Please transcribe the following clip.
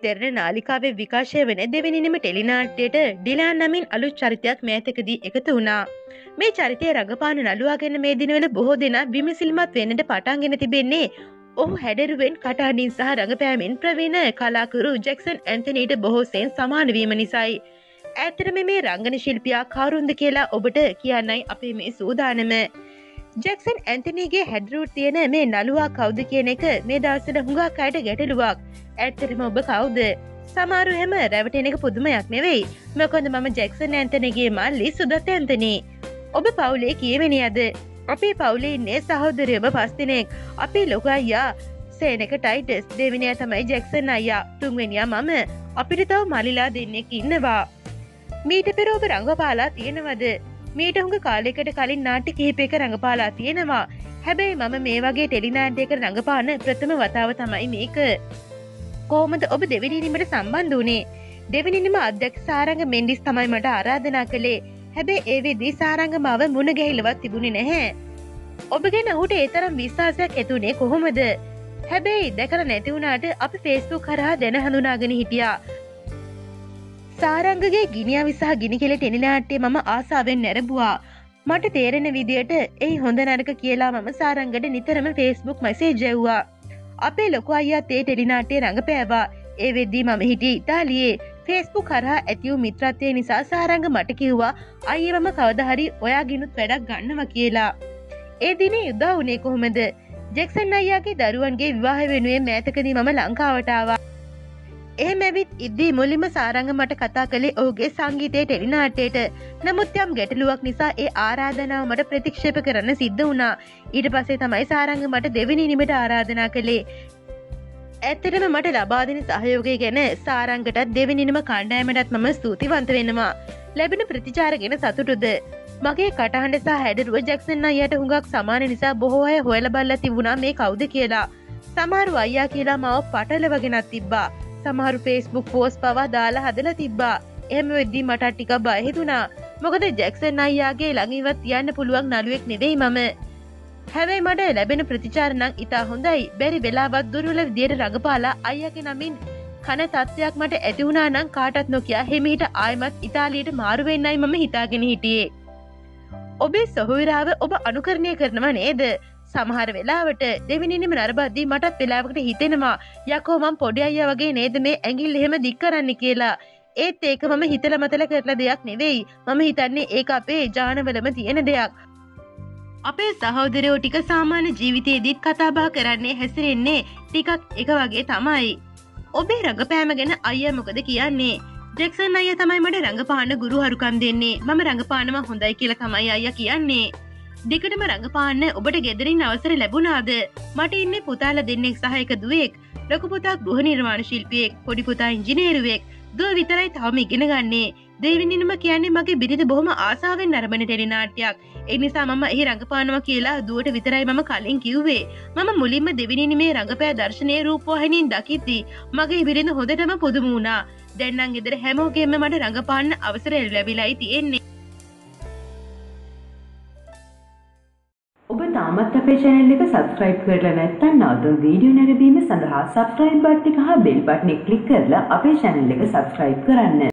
තෙරණ නාලිකාවේ විකාශය වන දෙවෙනිම ටෙලිනාට්‍යයට ඩිලාන් නමින් අලුත් චරිතයක් මෑතකදී එකතු වුණා. මේ චරිතය රඟපාන නළුවා ගැන මේ දිනවල බොහෝ දෙනා විමසිලිමත් වෙන්නට පටන්ගෙන තිබෙන්නේ ඔහු හැඩරුවෙන් කටහඬින් සහ රඟපෑමෙන් ප්‍රවීණ කලාකරු ජැක්සන් ඇන්තනීට බොහෝ සෙයින් සමාන වීම නිසායි. ඇත්තටම මේ රංගන ශිල්පියා කවුරුන්ද කියලා ඔබට කියන්නයි අපේ මේ සූදානම. ජැක්සන් ඇන්තනීගේ හැඩරුව තියෙන මේ නළුවා කවුද කියන එක මේ දවස්වල හුඟක් අයට ගැටලුවක්. ඇත්තටම ඔබ කවුද? සමහරු එහෙම රැවටෙන එක පුදුමයක් නෙවෙයි. මොකද මම ජැක්සන් ඇන්තනීගේ මල්ලි සුදත් ඇන්තනී. ඔබ පවුලේ කීවෙනියද? අපේ පවුලේ ඉන්නේ සහෝදරයෝම 5 දෙනෙක්. අපේ ලොකු අයියා සේනක ටයිටස්, දෙවෙනියා තමයි ජැක්සන් අයියා, තුන්වෙනියා මම. අපිට තව මල්ලිලා දෙන්නෙක් ඉන්නවා. මීට පෙර ඔබ රඟපාලා තියෙනවද? මීට හුඟ කාලයකට කලින් නාට්‍ය කිහිපයක රඟපාලා තියෙනවා. හැබැයි මම මේ වගේ ටෙලි නාට්‍යයක රඟපාන ප්‍රථම වතාව තමයි මේක. කොහොමද ඔබ දෙවෙනි නිමට සම්බන්ධ වුණේ? දෙවෙනි නිම අධ්‍යක්ෂ සාරංග මෙන්ඩිස් තමයි මට ආරාධනා කළේ. හැබැයි ඒ වෙද්දී සාරංග මාව මුණ ගැහිලවත් තිබුණේ නැහැ. ඔබ ගැන ඔහුට ඒ තරම් විශ්වාසයක් ඇතුනේ කොහොමද? හැබැයි දැකලා නැති වුණාට අපි Facebook කරා දැන හඳුනාගෙන හිටියා. සාරංගගේ ගිනියාවි සහ ගිනිකෙල ටෙලි නාට්‍ය මම ආසාවෙන් නැරඹුවා. මට තේරෙන විදියට ඒ හොඳ නරක කියලා මම සාරංගට නිතරම Facebook මැසේජ් යවුවා. අපේ ලොකු අයියාත් ඒ ටෙලි නාට්‍යයේ රඟපෑවා. ඒ වෙද්දී මම හිටියේ ඉතාලියේ. Facebook කරා ඇති වූ මිත්‍රත්වය නිසා සාරංග මට කිව්වා අයියේ මම කවදා හරි ඔයාගිනුත් වැඩක් ගන්නවා කියලා. ඒ දිනේ උදා වුණේ කොහොමද? ජැක්සන් අයියාගේ දරුවන්ගේ විවාහ වෙනුවෙන් මෑතකදී මම ලංකාවට ආවා. එහෙම ඇවිත් ඉද්දී මුලින්ම සාරංග මට කතා කළේ ඔහුගේ සංගීතයේ ටෙලි නාට්‍යයට. නමුත් යම් ගැටලුවක් නිසා ඒ ආරාධනාව මට ප්‍රතික්ෂේප කරන්න සිද්ධ වුණා. ඊට පස්සේ තමයි සාරංග මට දෙවෙනි නිමට ආරාධනා කළේ. ඇත්තටම මට ලබා දෙන සහයෝගය ගැන සාරංගටත් දෙවෙනි නිම කණ්ඩායමටත් මම ස්තුතිවන්ත වෙනවා. ලැබෙන ප්‍රතිචාර ගැන සතුටුද? මගේ කටහඬ සහ හැඩරුව ජැක්සන් අයියාට හුඟක් සමාන නිසා බොහෝ අය හොයලා බලලා තිබුණා මේ කවුද කියලා. සමහරු අයියා කියලා මාව පටලවගෙනත් තිබ්බා. සමහරු Facebook පෝස්ට් පවා දාලා හදලා තිබ්බා. එහෙම වෙද්දී මට ටිකක් බය හිතුණා. මොකද ජැක්සන් අයියාගේ ළඟින්වත් තියන්න පුළුවන් නළුවෙක් නෙවෙයි මම. හැබැයි මට ලැබෙන ප්‍රතිචාර නම් ඉතා හොඳයි. බැරි වෙලාවත් දුර්වල විදියට රඟපාලා අයියාගේ නමින් කන තත්ත්වයක් මට ඇති වුණා නම් කාටත් නොකිය හිමීට ආයමත් ඉතාලියට මාරු වෙන්නයි මම හිතාගෙන හිටියේ. ඔබේ සොහොයුරාව ඔබ අනුකරණය කරනවා නේද? සමහර වෙලාවට දෙවෙනිම නරඹද්දී මටත් වෙලාවකට හිතෙනවා යකෝ මම පොඩි අයියා වගේ නේද මේ ඇඟිල්ල එහෙම දික් කරන්නේ කියලා. ඒත් ඒක මම හිතලා මතලා කරලා දෙයක් නෙවෙයි. මම හිතන්නේ ඒක අපේ ජානවලම තියෙන දෙයක්. අපේ සහෝදරයෝ ටික සාමාන්‍ය ජීවිතයේදීත් කතා බහ කරන්නේ හැසිරෙන්නේ ටිකක් එක වගේ තමයි. ඔබේ රඟපෑම ගැන අයියා මොකද කියන්නේ? ජැක්සන් අයියා තමයි මට රඟපාන ගුරු හරුකම් දෙන්නේ. මම රඟපානවා හොඳයි කියලා තමයි අයියා කියන්නේ. දිගටම රඟපාන්න ඔබට ගෙදරින් අවසර ලැබුණාද? මට ඉන්නේ පුතාලා දෙන්නෙක් සහ එක දුවෙක්. ලොකු පුතා ගෘහ නිර්මාණ ශිල්පියෙක්, පොඩි පුතා ඉංජිනේරුවෙක්. දුව විතරයි තවම ඉගෙන ගන්නේ. දෙවෙනිම කියන්නේ මගේ බිරිඳ බොහොම ආසාවෙන් නරඹන ටෙලි නාට්‍යයක්. ඒ නිසා මම එහි රඟපානවා කියලා දුවට විතරයි මම කලින් කිව්වේ. මම මුලින්ම දෙවෙනි නිමේ රඟපෑ දර්ශනයේ රූපවාහිනියෙන් දකිද්දී මගේ බිරිඳ හොඳටම පුදුම වුණා. දැන් නම් ගෙදර හැමෝගෙම මට රඟපාන්න අවසර ලැබිලායි තියෙන්නේ. ඔබ තාමත් අපේ channel එක subscribe කරලා නැත්නම් නවතුම් වීඩියෝ නැරඹීම සඳහා subscribe බටන් එක හා bell බටන් එක click කරලා අපේ channel එක subscribe කරන්න.